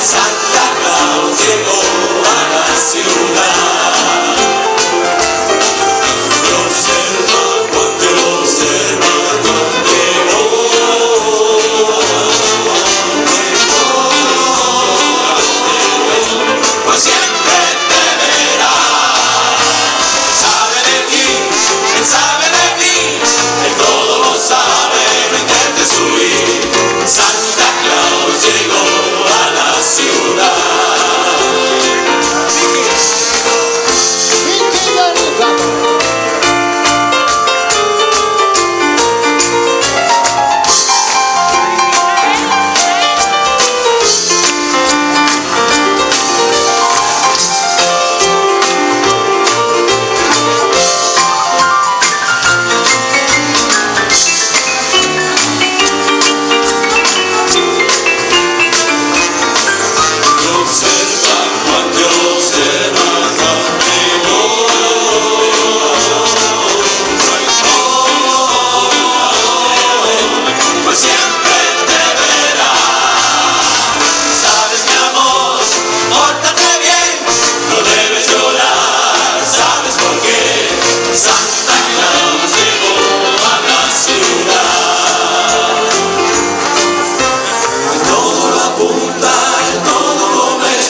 Santa Claus llegó a la ciudad. Observa, cuando observa, cuando llegó. Pues siempre te verá. Sabe de ti, él sabe de mí, él todo lo sabe, no intentes huir. Santa Claus llegó a la ciudad.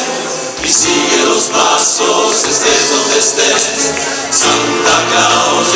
Estés donde estés, Santa Claus